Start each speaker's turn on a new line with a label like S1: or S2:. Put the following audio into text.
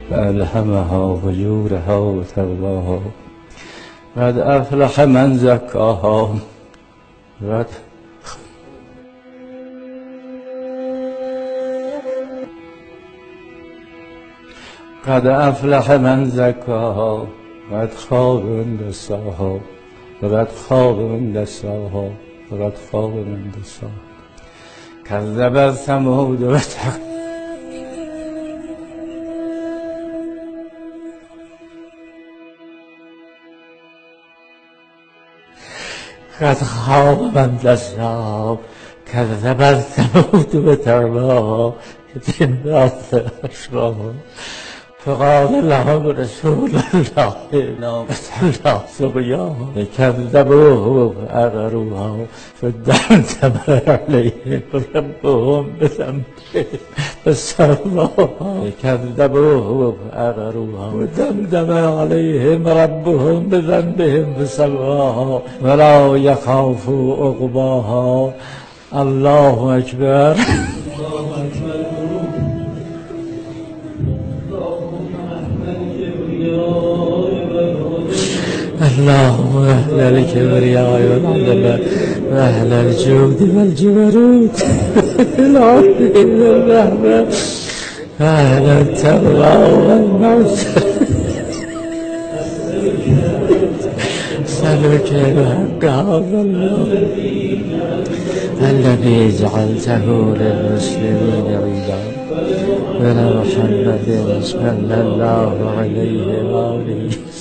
S1: فألهمها فجورها وتقواها قد أفلح من زكاها قد أفلح من زكاها قد خاب من دساها وقد خاب من دساها وقد خاب من دساها كذبت ثمود قد خاب من دساها كذبت ثمود بترباها جنات أشراها فقال لهم رسول الله ناقة الله سقياها فكذبوه فعقروها فدمدم عليهم ربهم بذنبهم فسواها فكذبوه فعقروها ودمدم عليهم ربهم بذنبهم فسواها ولا يخاف عقباها. الله أكبر. اللهم أهل الكبرياء والعظمة وأهل الجود والجبروت العظيم والرحمة وأهل التقوى والموت أسألك بحق هذا الله الذي جعلته للمسلمين عيدا إلى محمد صلى الله عليه وآله